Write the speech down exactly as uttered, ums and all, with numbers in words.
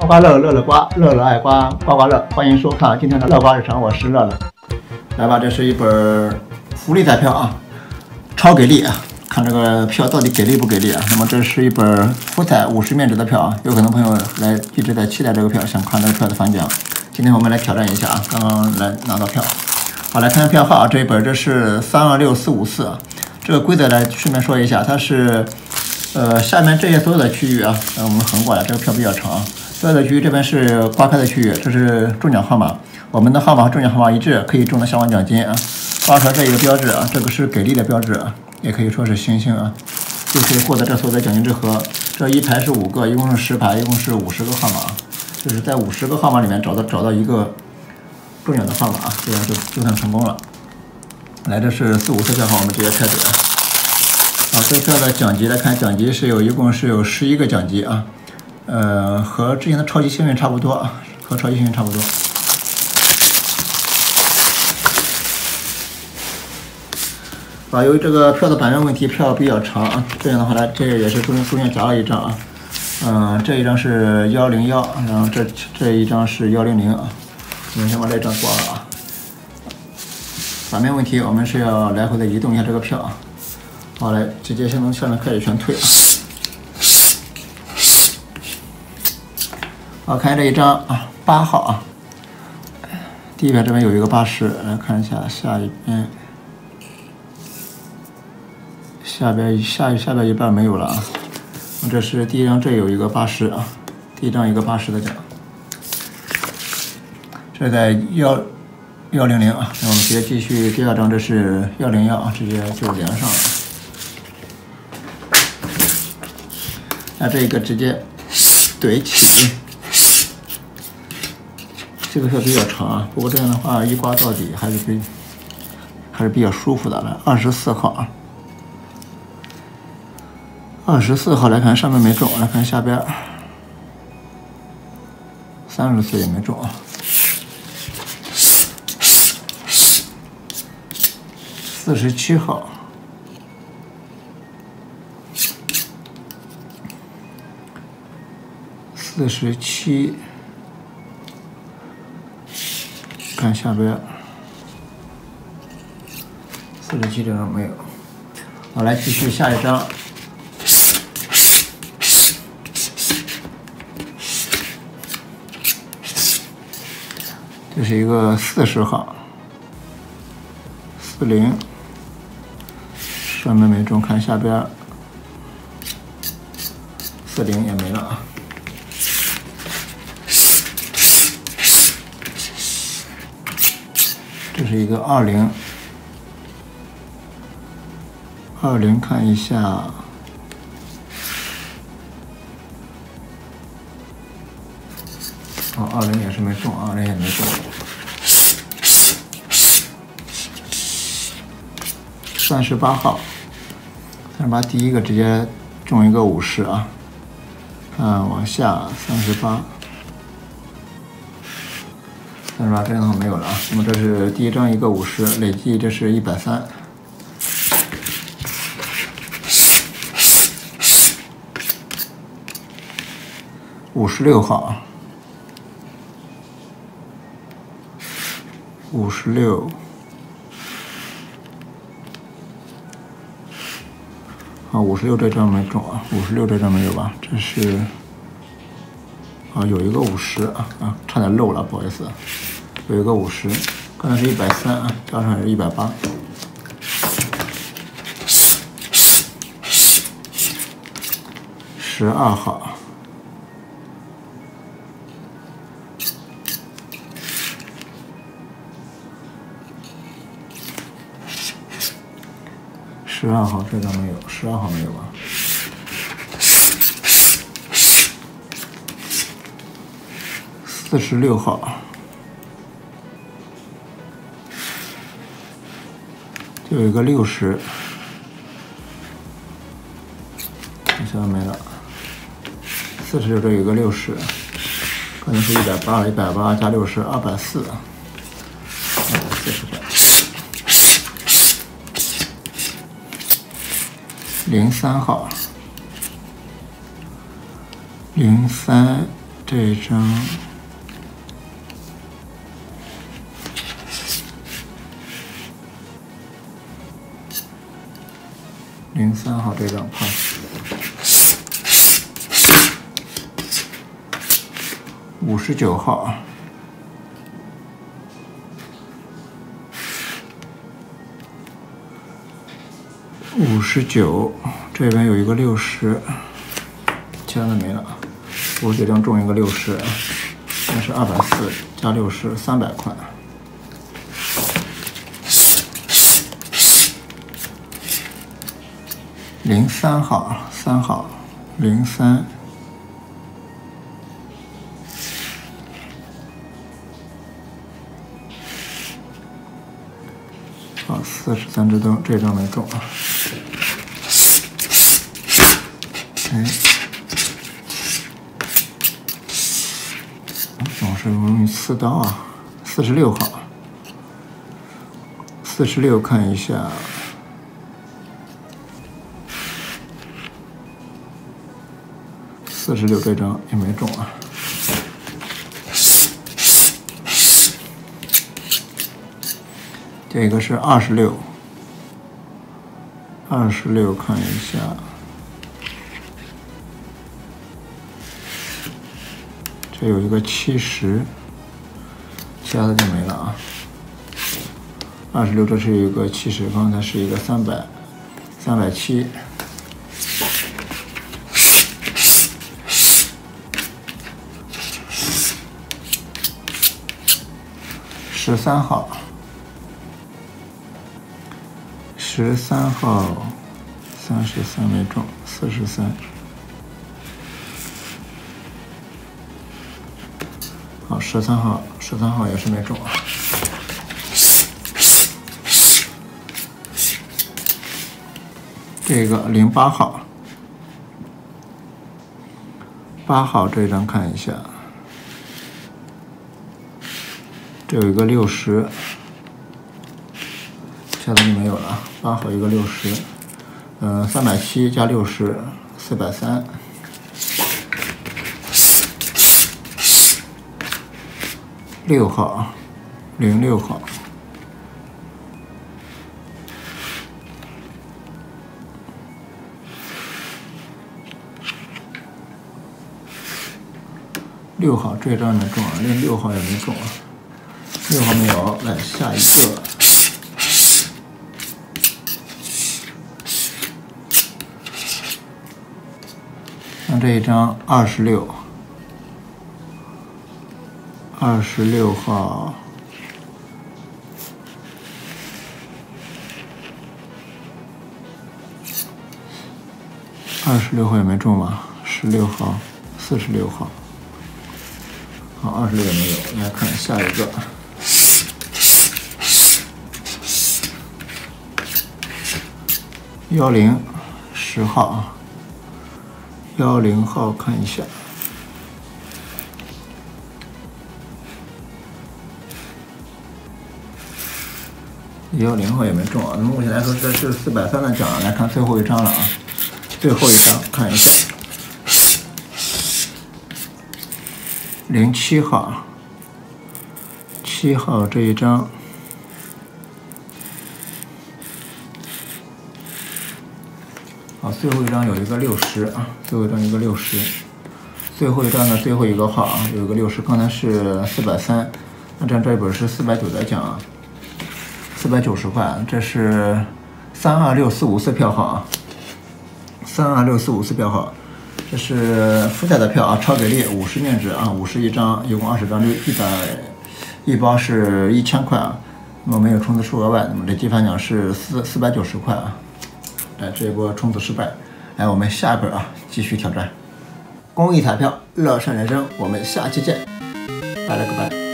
刮乐，乐乐刮，乐乐爱刮，刮刮乐。欢迎收看今天的乐刮日常，我是乐乐。来吧，这是一本福利彩票啊，超给力啊！看这个票到底给力不给力啊？那么这是一本福彩五十面值的票啊，有可能朋友来一直在期待这个票，想看这个票的反奖。今天我们来挑战一下啊，刚刚来拿到票。好，来看看票号啊，这一本这是三二六四五四啊。这个规则来顺便说一下，它是呃下面这些所有的区域啊，呃我们横过来，这个票比较长啊。所有的区域这边是刮开的区域，这是中奖号码，我们的号码和中奖号码一致，可以中的相关奖金啊。刮出来这一个标志啊，这个是给力的标志啊，也可以说是星星啊，就是获得这所有的奖金之和。这一排是五个，一共是十排，一共是五十个号码，就是在五十个号码里面找到找到一个中奖的号码啊，这样就就算成功了。来，这是四五四票号，我们直接开始啊。好，这票的奖级来看，奖级是有一共是有十一个奖级啊。呃，和之前的超级幸运差不多啊，和超级幸运差不多。啊，由于这个票的版面问题，票比较长啊，这样的话呢，这也是中间中间夹了一张啊，嗯、呃，这一张是幺零幺，然后这这一张是幺零零啊，我们先把这张挂了啊。版面问题，我们是要来回的移动一下这个票啊。好，来，直接先从下面开始全退啊。好，看这一张啊，八号啊，第一排这边有一个八十，来看一下下一边，下边下下边一半没有了啊。这是第一张，这有一个八十啊，第一张一个八十的奖，这在幺幺零零啊，那我们直接继续第二张，这是幺零幺啊，直接就连上了。那这个直接怼起。这个票比较长啊，不过这样的话一刮到底还是比还是比较舒服的。来，二十四号啊，二十四号来看上面没中，来看下边，三十四也没中啊。四十七号，四十七。看下边，四十七这张没有。好，来继续下一张。这是一个四十号，四零，上面没中，看下边，四零也没了啊。这是一个二零，二零看一下，哦，二零也是没中，二零也没中。三十八号，三十八第一个直接中一个五十啊，看往下三十八。三十八这张没有了啊，那么这是第一张一个五十，累计这是一百三。五十六号，五十六，啊，五十六这张没中啊，五十六这张没有吧？这是。啊，有一个五十啊啊，差点漏了，不好意思，有一个五十，刚才是一百三啊，加上是一百八。十二号，十二号这张没有，十二号没有吧？四十六号，就有一个六十，现在没了。四十六这有一个六十，可能是一百八，一百八加六十，二百四，二百四十个。零三号，零三这一张零三号这张 pass， 五十九号。 五十九，这边有一个六十，其他的没了。五十九张中一个六十，那是二百四加六十，三百块。零三号，三号，零三。 好，四十三只灯，这张没中啊。哎，总是容易刺刀啊。四十六号，四十六看一下，四十六这张也没中啊。 这个是二十六，二十六看一下，这有一个七十，其他的就没了啊。二十六这是一个七十，刚才是一个三百，三百七，十三号。 十三号，三十三没中，四十三。好，十三号，十三号也是没中啊。这个零八号，八号这张看一下，这有一个六十。 其他的就没有了，八号一个六十，嗯，三百七加六十，四百三。六号，零六号，六号这张没中啊，零六号也没中啊，六号没有，来下一个。 像这一张二十六，二十六号，二十六号也没中吧？十六号，四十六号，好，二十六也没有。来看下一个，幺零，十号。 幺零号看一下，幺零号也没中啊。那目前来说，这是四百三的奖。来看最后一张了啊，最后一张看一下，零七号，七号这一张。 好，最后一张有一个六十啊，最后一张一个六十，最后一张呢最后一个号啊有一个六十，刚才是四百三，那这样这一本是四百九的奖啊，四百九十块，这是三二六四五四票号啊，三二六四五四票号，这是附带的票啊，超给力五十面值啊，五十一张，一共二十张，就一百，一包是一千块啊，那么没有充值数额外，那么这积分奖是四四百九十块啊。 哎，这一波冲刺失败，来，我们下一本啊，继续挑战公益彩票，乐善人生，我们下期见，拜了个拜。